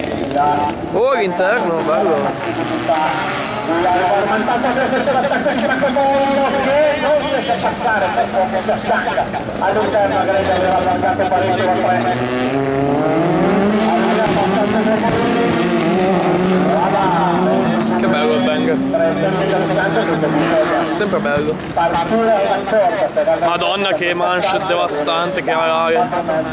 Oh, l'interno, bello. All'interno Greg aveva allargato parecchio la frena. Che bello il bang. Sempre bello. Madonna che manche devastante che ha l'aria.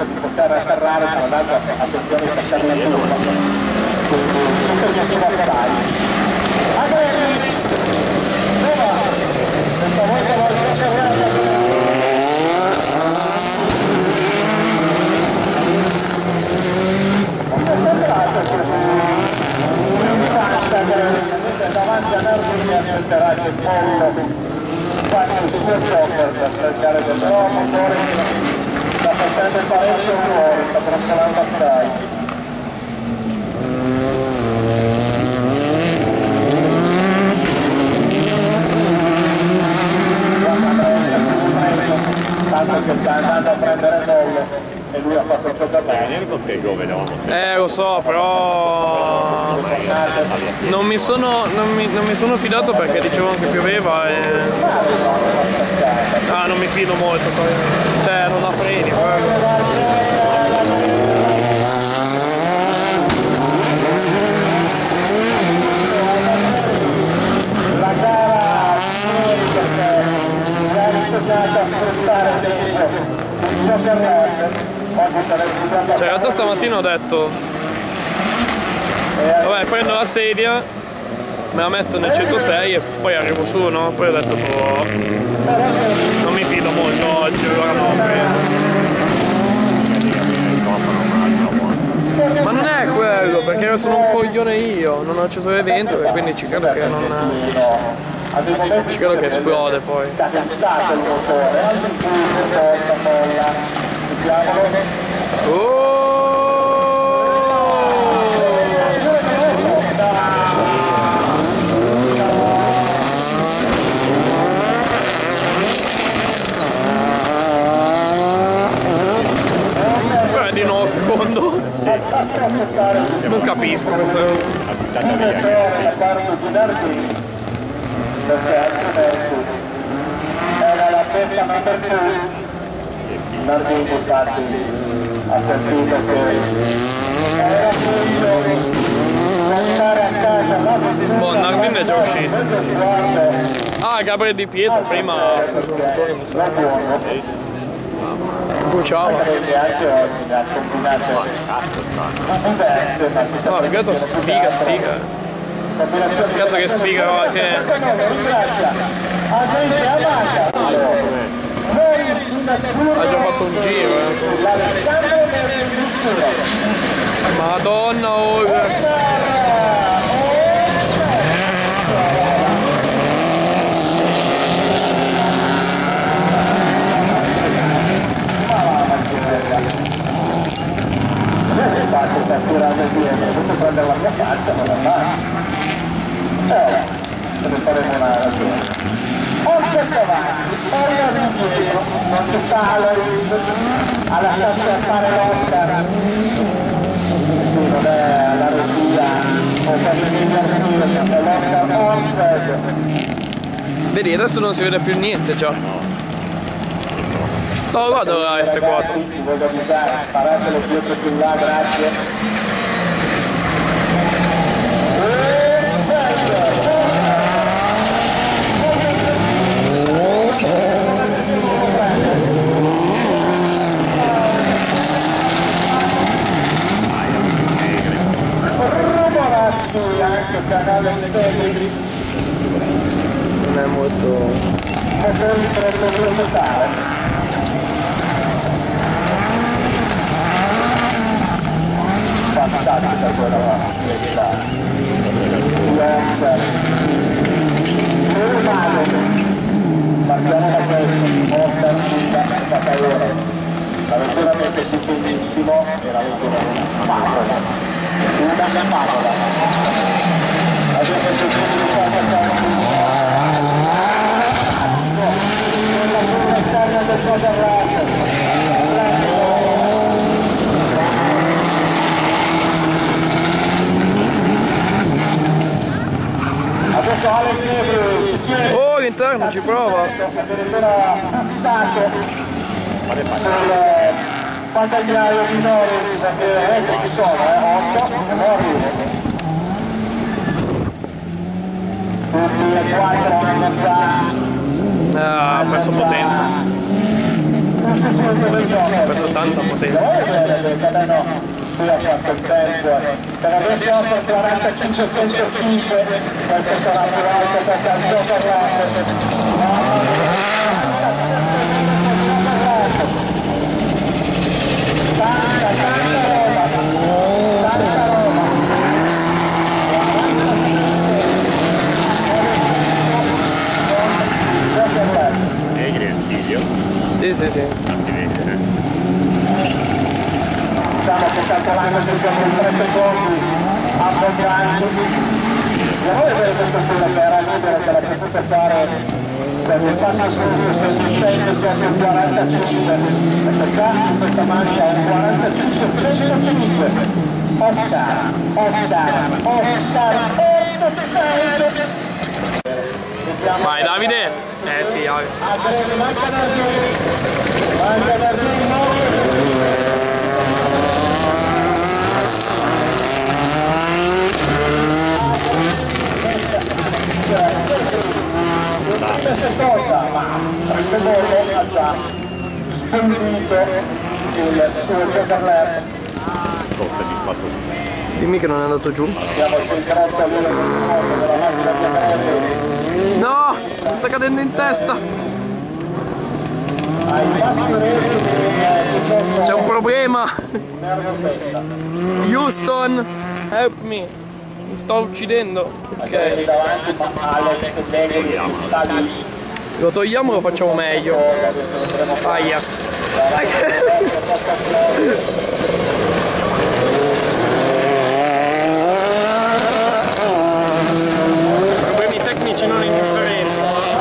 Davanti a Nardini aspetterà il pollo quando si può per cercare del nuovo motore sta facendo parecchio fuori, sta brontolando assai. Tanto che sta andando a prendere mollo e lui ha fatto tutto bene. Lo so, però non mi sono fidato perché dicevano che pioveva e... Ah, non mi fido molto, cioè non ha freni, La gara perché è stata a sfruttare dentro il suo carrello. Cioè in realtà stamattina ho detto vabbè, prendo la sedia, me la metto nel 106 e poi arrivo su, no? Poi ho detto boh, non mi fido molto oggi, allora non l'ho preso. Ma non è quello, perché sono un coglione io, non ho acceso l'evento e quindi ci credo che non... ci credo che esplode poi. Beh, di nuovo secondo. Non capisco questa. Era la festa number 2. Nardini infatti ha sentito che era meglio andare a casa. Boh, Nardini è già uscito. Ah, Gabriele Di Pietro prima ha fuso il motore, mi sa. Bruciava. Anche oggi ne ha combinate. No, più che altro sfiga. Cazzo che sfiga che... Ha già fatto un giro, Madonna, sta tirando dietro, adesso prendere la mia caccia non la fa. Se ne faremo una ragione. Oltre avanti, torna indietro, non ci sta a lasciarsi a fare l'Oscar. Qui non è la regia o per il è l'Oscar Orsted. vedi, adesso non si vede più niente già. No, guarda la S4. Voglio avvisare, paratelo dietro più là, grazie. Anche canale Stegri Non è molto... motori per velocità. Fantastica quella velocità. Partiamo da questo, Oscar Silva Battaglione. La vettura mi è piaciuta benissimo, veramente una favola. Una favola. Adesso c'è tutto qua all'interno, ci prova. Addirittura fissato quanto al diario minore, perché ecco ci sono, 8, non arrivo. Tutti e 4 hanno già... Ha perso potenza. Ha perso tanta potenza. Qui ha fatto il tempo, per adesso 45-105, questo sarà più alto perché al gioco tanta roba. Sì, sì, sì. Diciamo che calcolando che siamo in 3 secondi abbondanti, andiamo a vedere questa sera che era libera, che l'ha potuta fare per il passo subito, se si scende siamo in 45, perché già in questa mancia è 45-105. Oscar, Vai Davide! Sì, manca ma Franco ha già sentito il suo Chevrolet. Dimmi che non è andato giù. Siamo sul crotto della macchina di No! Mi sta cadendo in testa! C'è un problema! Houston! Help me! Mi sto uccidendo! Ok. Lo togliamo o lo facciamo meglio? Aia! Problemi tecnici non indifferenti.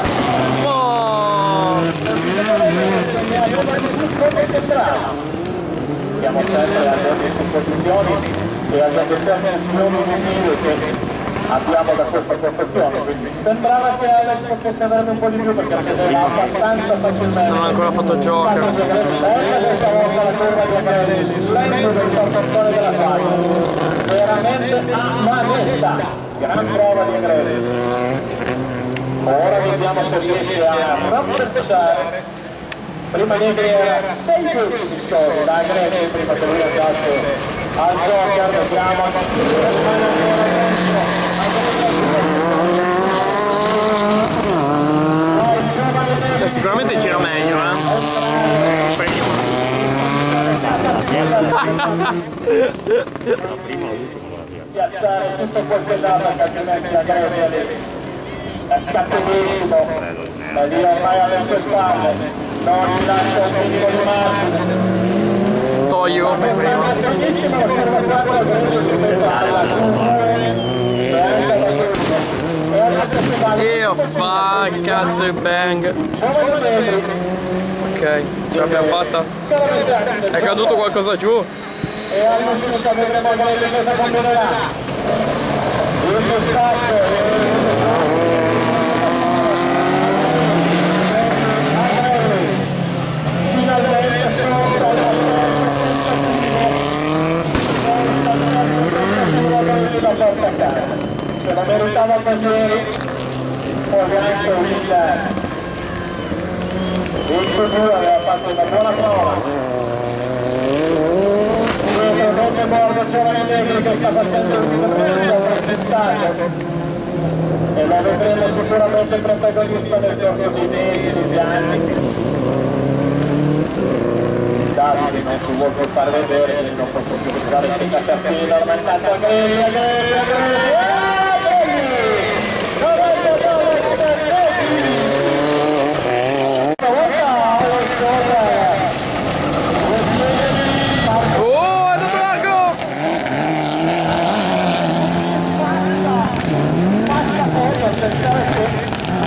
Siamo sempre alle posizioni e alle determinazioni che abbiamo da questa professione, quindi sembrava che Alex potesse avere un po' di più perché vedeva abbastanza facilmente. Non ho ancora fatto Joker. Questa volta la curva di Agnelli, slento del portazione della faglia, veramente a manetta, gran prova di Agnelli. Ora vediamo se riesce a rappresentare. Prima niente era 6 punti di storia da Agnelli, prima che lui andasse al Joker, vediamo rimane ancora dentro. Sicuramente gira meglio, Piazzare tutto quel che dà perché altrimenti la Grecia è cattivissimo, ma lì ormai alle sue spalle non gli lascia un minimo di margine. Toglio prima. Io fa cazzo il bang. Ok, ce l'abbiamo fatta. È caduto qualcosa giù? E all'uscita vedremo che cosa combinerà. Il finalmente la porta a casa. Se la meritava Baglieri, poi anche il futuro aveva fatto una buona prova. Dietro morto giovane negro che sta facendo un intervento apprezzato e lo vedremo sicuramente protagonista nel corso di mesi, di anni. Davide non si vuole far vedere, quindi non posso più fare il cappino, ormai è stato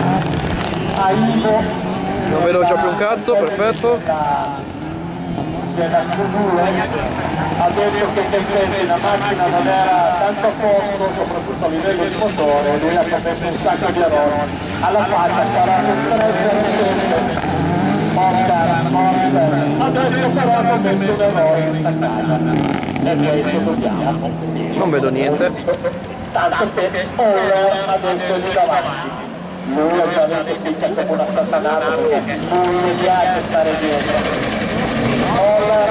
Non vedo già più un cazzo, perfetto. della Q2 ha detto che in effetti la macchina non era tanto a posto, soprattutto a livello di motore, lui ha commesso un sacco di errori. Alla faccia sarà un 3%. Adesso però hanno messo un errore in staccata e questo dobbiamo. Non vedo niente. Tanto che Oller adesso è lì davanti. Lui ovviamente picchia come una sassanata perché lui mi piace stare dietro. Oller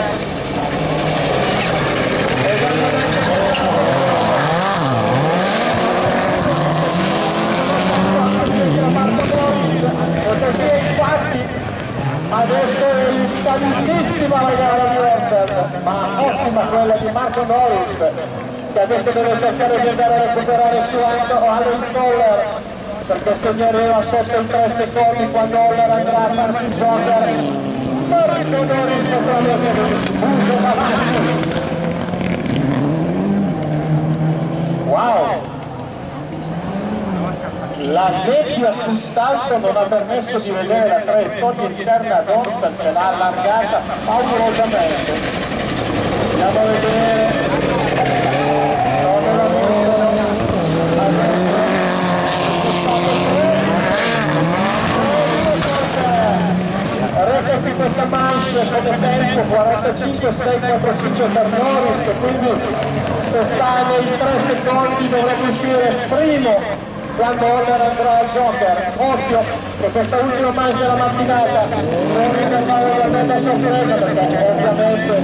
infatti adesso è instabilissima la gara di Rosberg, ma ottima quella di Marco Norris, che adesso deve cercare di andare a recuperare su Alan Soller, perché se ne arriva sotto i 3 secondi quando Oller andrà a farsi Joker, Marco Norris potrà avere un davanti. Wow! La nebbia sul salto non ha permesso di vedere la traiettoria interna ad Onstad, che l'ha allargata paurosamente. Andiamo a vedere. Non la record di questa manche come tempo 45,645 per Norris, quindi se sta nei 3 secondi dovrebbe uscire primo quando Oller andrà al Joker. Occhio che questa ultima manche della mattinata non riservare ovviamente a sorpresa, perché ovviamente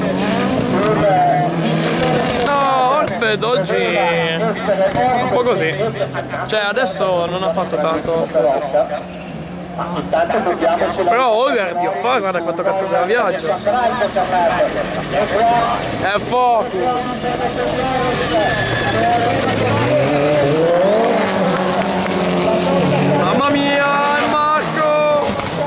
No, Orfed oggi un po' così. Cioè adesso non ha fatto tanto. Però Oller, Dio fa, guarda quanto cazzo se la viaggia. È focus. Mamma mia, il Marco!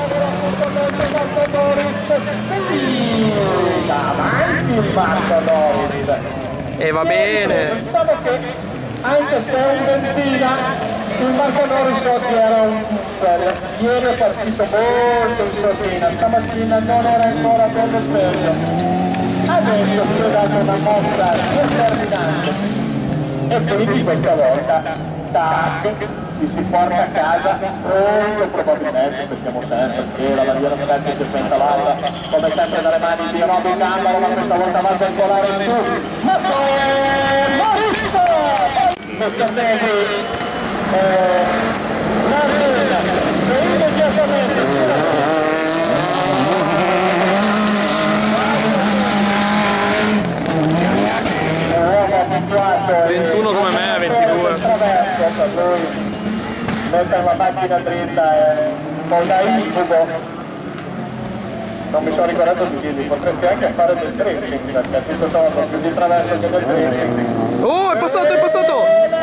Davanti il Marco Norris. E va bene. Diciamo che anche se è un benzina, il Marco Norris oggi era un booster. Ieri è partito molto in sordina, stamattina non era ancora bello sveglio. Adesso si è dato una mossa determinante. E quindi questa volta si porta a casa molto probabilmente, pensiamo sempre che la bandiera scaccia si è pentavata come sempre dalle mani di Robin Gambaro, ma questa volta va a volare in su ma poi Norris Mr. Negri Martin e immediatamente 21 come me, 22. Per lui mettere la macchina dritta è un po' da incubo. Non mi sono ricordato di dirgli, potresti anche fare del drifting, perché tutto torno più di traverso che del drifting. Oh, è passato, è passato!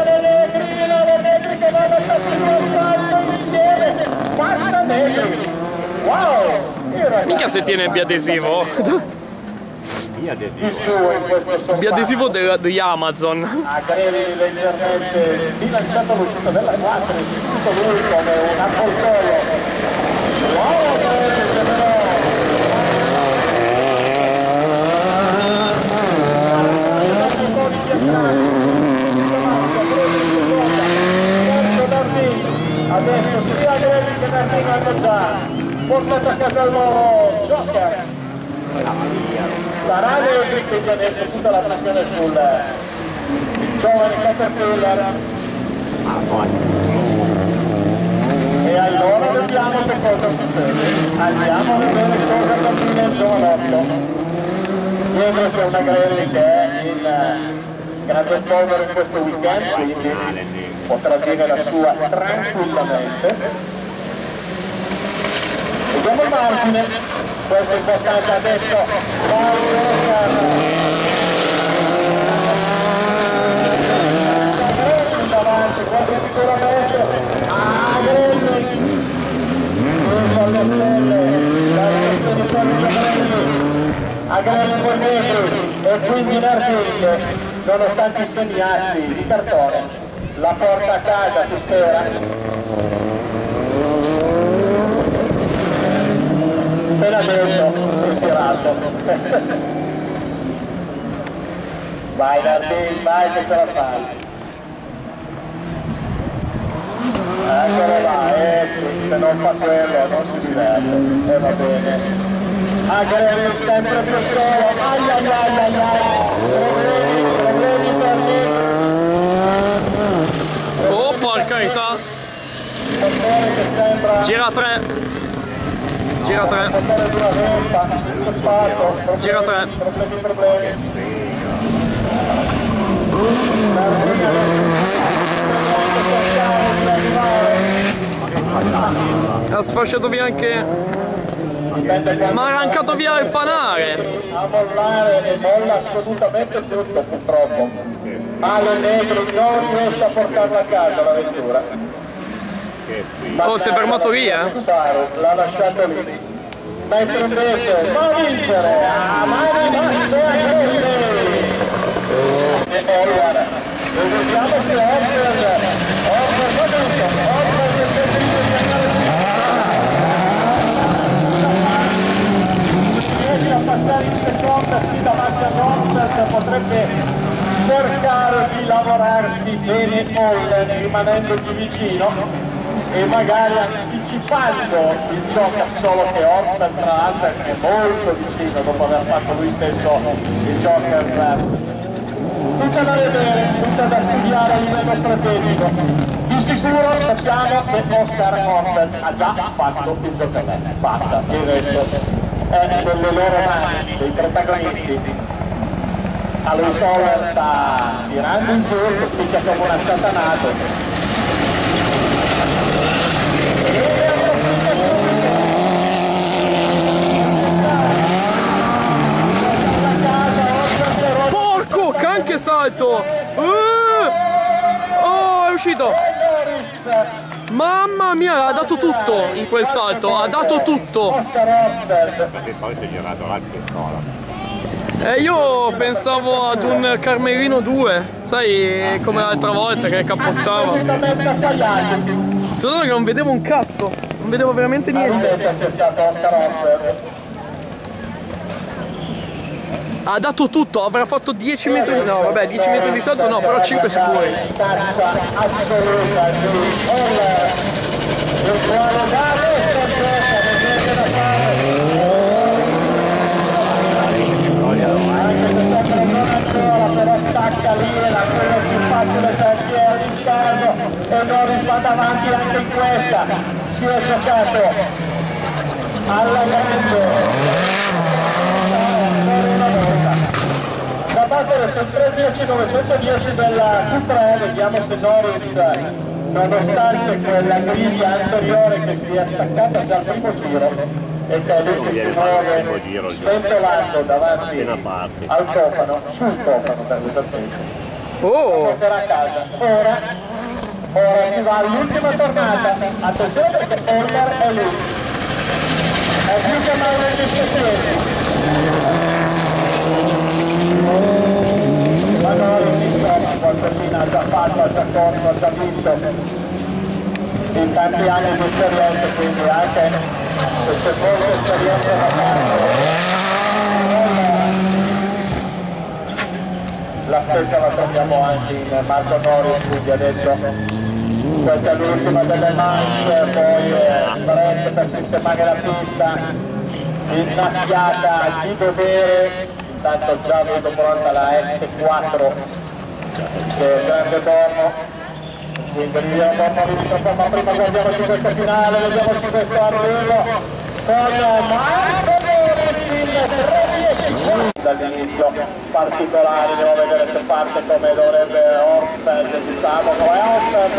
Wow! Mica se tiene il biadesivo. Il biadesivo di Amazon. A Grevi leggermente bilanciato l'uscita della 4, tutto lui come un avvoltolo. Wow, adesso sia Grevi che Martin hanno già portato a casa il loro Joker. Sarà che adesso tutta la pressione sul giovane Caterpillar. E allora vediamo che cosa succede. Andiamo a vedere cosa combina il giovanotto. Dietro c'è una Grevi che è in grande polvere in questo weekend, quindi potrà dire la sua tranquillamente. Vediamo il margine, questo è importante adesso. Davanti, quasi sicuramente a Grelli, con le stelle, la sostenizione di Grelli, a Grelli con Negri e quindi Nardini, nonostante i segni di cartone, la porta a casa si spera. appena detto, ritirato. Vai Nardin, vai che ce la fai. Eccolo là, se non fa quello non si diverte, e va bene. Anche lei sempre più solo, ai ai ai ai ai, problemi per me. Oh, porca carità. Gira 3. Gira 3. Gira 3. Ha sfasciato via anche... Ma ha arrancato via il fanale! A mollare e molla assolutamente tutto purtroppo. Ale Negro non riesce a portarla a casa la vettura. Oh, si è fermato lì, eh? L'ha lasciato lì. Mentre invece va a vincere a mani basse a e allora vediamo se Orber riesce a passare in seconda qui davanti a Rosberg, potrebbe cercare di lavorarsi bene Holden rimanendogli vicino e magari anticipando il gioco, solo che Rosberg tra l'altro è molto vicino dopo aver fatto lui stesso il Joker. Tutto da vedere, tutto da studiare a livello strategico. Di sicuro sappiamo che Oscar Rosberg ha già fatto il Joker, basta, il resto è nelle loro mani, dei protagonisti. Allora Soler sta tirando in giù, spicca come una satanato. Porco, che salto! Oh, è uscito! Mamma mia, ha dato tutto in quel salto, ha dato tutto! Perché poi si è girato avanti in scuola. Io pensavo ad un Carmelino 2, sai, come l'altra volta che cappottava. Solo che non vedevo un cazzo, non vedevo veramente niente. Ha dato tutto, avrà fatto 10 metri, no vabbè 10 metri di salto no, però 5 sicuri. Però stacca lì e la cosa più facile perché è all'interno e Norris va davanti anche in questa, si è giocato alla grande da battere sul 310-910 della Q3. Vediamo se Norris, nonostante quella griglia anteriore che si è staccata già al primo giro e che lui si muove sventolando davanti al cofano, sul cofano per l'esattezza. Porterà a casa. Ora si va all'ultima tornata. Attenzione perché Holder è lui. È più che mai nel dispiacere. Ma non insomma, qualcosina ha già fatto, ha già corso, ha già visto in tanti anni di esperienza, quindi anche se fosse esperienza da fare. La stessa la troviamo anche in Marco Norris, quindi adesso questa è l'ultima delle manche, poi sprint per sistemare la pista, innaffiata di dovere, intanto già vedo pronta la S4 del Grande Torno. Quindi vediamo ma prima guardiamoci questo finale, vediamoci questo arrivo con Marco Norris il 3:10 dall'inizio particolare, devo vedere se parte come dovrebbe Rosberg, diciamo come Rosberg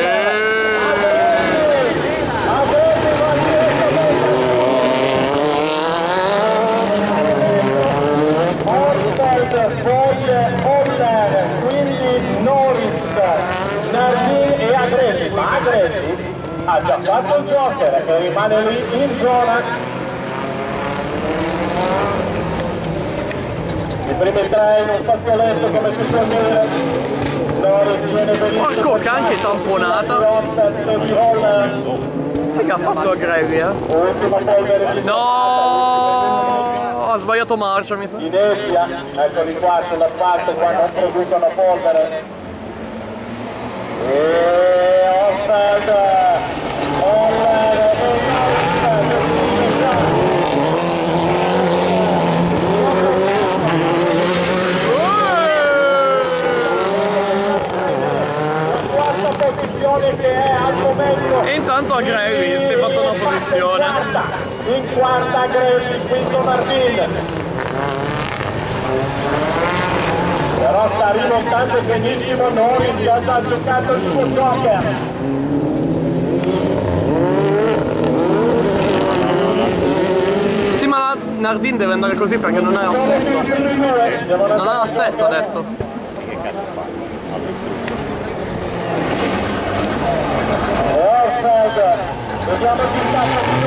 poi Holder, quindi Norris, Nardin e Agresti, ma Agresti ha già fatto il Joker che rimane lì in zona. I primi tre in un fazioletto come si può dire. Norris viene benissimo. Porco, che anche tamponata. Sì che ha fatto a Grevi, Ultima polvere. No, ha sbagliato marcia, mi sa. Inerzia, eccoli qua sull'asfalto quando ha produto la polvere. E Osfeld, quarta posizione che è al momento. E intanto a Grevi si è fatto una posizione. In quarta Grevi, quinto Nardin. Però sta rimontando benissimo Norris, che ha già giocato il suo joker. Sì, ma Nardin deve andare così perché non è assetto. Non ha assetto, ha detto. Osfeld, vediamo il distacco di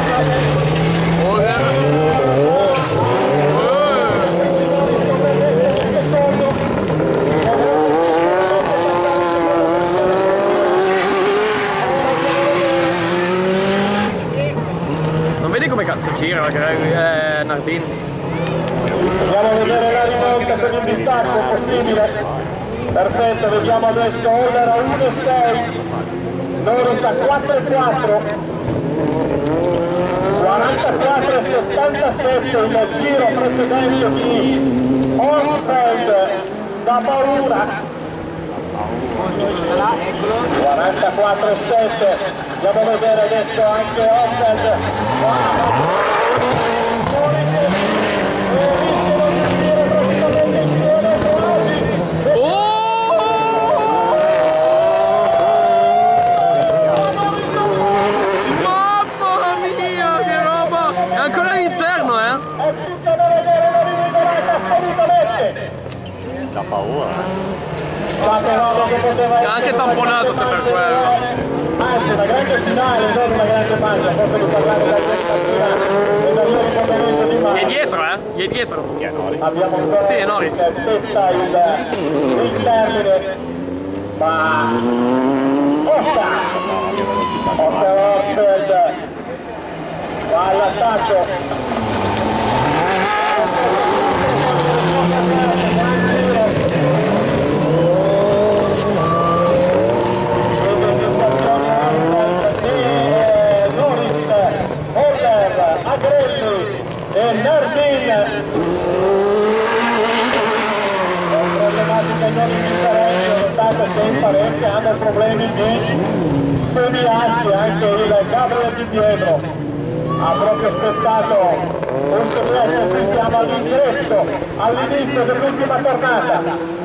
Non vedi come cazzo gira Nardin? Andiamo a vedere la rivolta per il distacco possibile. Perfetto, vediamo adesso Oller a 1,6, Norris a 4,4, 44,77 il giro precedente di Osfeld, da paura. 44,7, andiamo a vedere adesso anche Osfeld. Da paura. Ha anche tamponato se per quello. Anzi, una grande finale, non una grande maglia, posso di parlare dalla finale e dal loro momento di mano. Gli è dietro, Gli è dietro. Abbiamo ancora Sì, è Norris. che aspetta il termine, ma Oscar Osfeld va all'attacco. E Nardin, problematica non indifferente, notate che in parecchie hanno problemi di semiassi, anche il Gabriel Di Pietro ha proprio aspettato un semestre, se siamo all'ingresso, all'inizio dell'ultima tornata,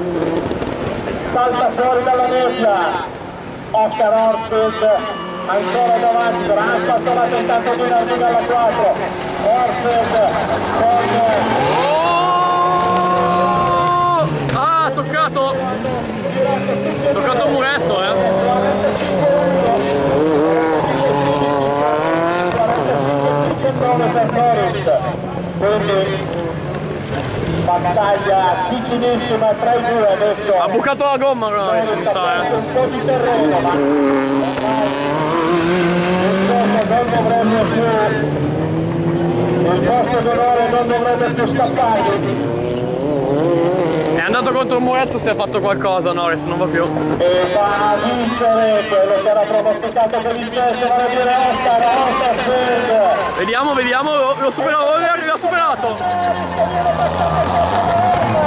salta fuori dalla nebbia, Oscar Osfeld ancora davanti, ha fatto la tentata di Nardin alla 4, Osfeld con... Ah, ha toccato muretto, Quindi battaglia vicinissima tra i due adesso. Ha bucato la gomma Norris, mi sa, Un po' di terreno, ma non dovrebbe più, il posto d'onore non dovrebbe più scappargli. È andato contro il muretto, si è fatto qualcosa Norris, non va più. E va a vincere quello che era pronosticato per il terzo, vale a dire Oscar Osfeld. Vediamo, l'ho superato, l'ha superato.